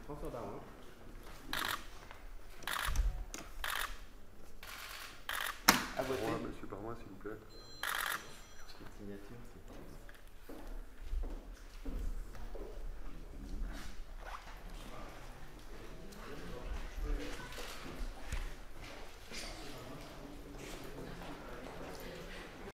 François Baron. À voter. Pour moi, monsieur Baroin, s'il vous plaît. Signature, c'est